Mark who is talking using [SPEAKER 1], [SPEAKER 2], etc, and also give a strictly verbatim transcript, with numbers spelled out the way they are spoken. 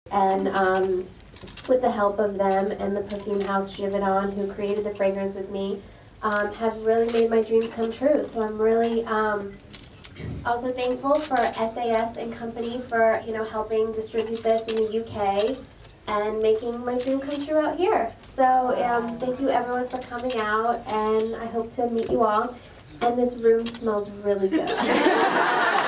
[SPEAKER 1] and um, with the help of them and the perfume house Givaudan, who created the fragrance with me, um, have really made my dreams come true. So I'm really um, also thankful for S A S and company for, you know, helping distribute this in the U K and making my dream come true out here. So um, thank you everyone for coming out, and I hope to meet you all. And this room smells really good.